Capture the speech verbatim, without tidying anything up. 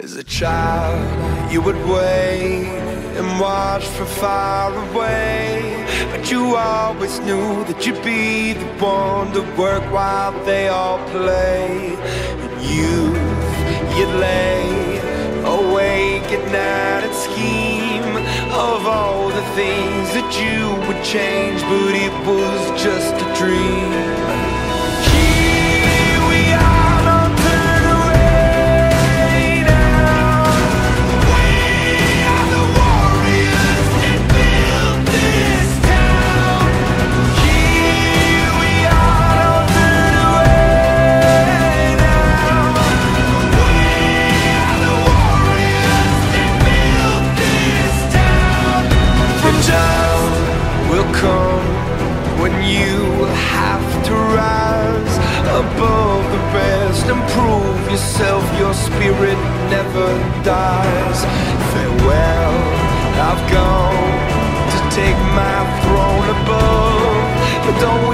As a child, you would wait and watch from far away, but you always knew that you'd be the one to work while they all play. In youth, you'd lay awake at night and scheme of all the things that you would change, but it was just a dream. When you have to rise above the rest and prove yourself, your spirit never dies. Farewell, I've gone to take my throne above, but don't